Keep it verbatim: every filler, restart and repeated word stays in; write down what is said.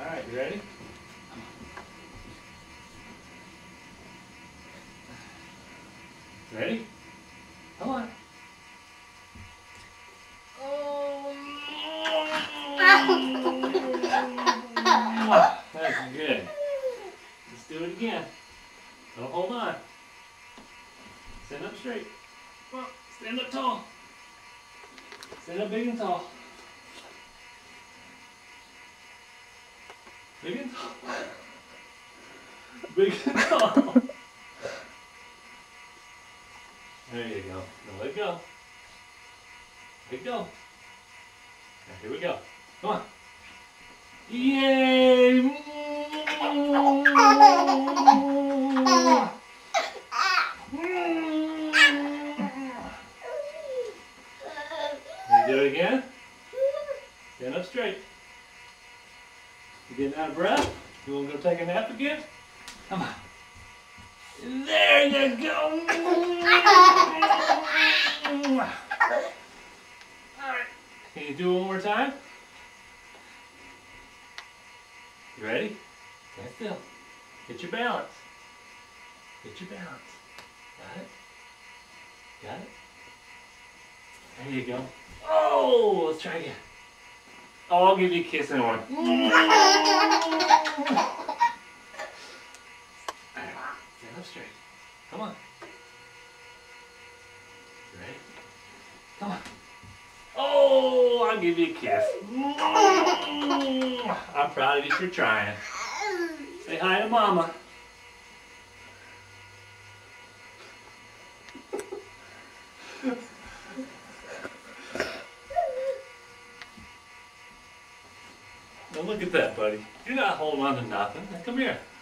Alright, you ready? Ready? Come on. That's good. Let's do it again. Don't hold on. Stand up straight. Come on. Stand up tall. Stand up big and tall. Big and tall. Big and tall. There you go. Now let go. Let go. Now here we go. Come on. Yay! Can you do it again? Stand up straight. You getting out of breath? You want to go take a nap again? Come on. There you go. Alright. Can you do it one more time? You ready? Stand still. Get your balance. Get your balance. Got it? Got it? There you go. Oh, let's try again. Oh, I'll give you a kiss and one. Stand up straight. Come on. You ready? Come on. Oh, I'll give you a kiss. I'm proud of you for trying. Say hi to Mama. Now look at that, buddy. You're not holding on to nothing. Now come here.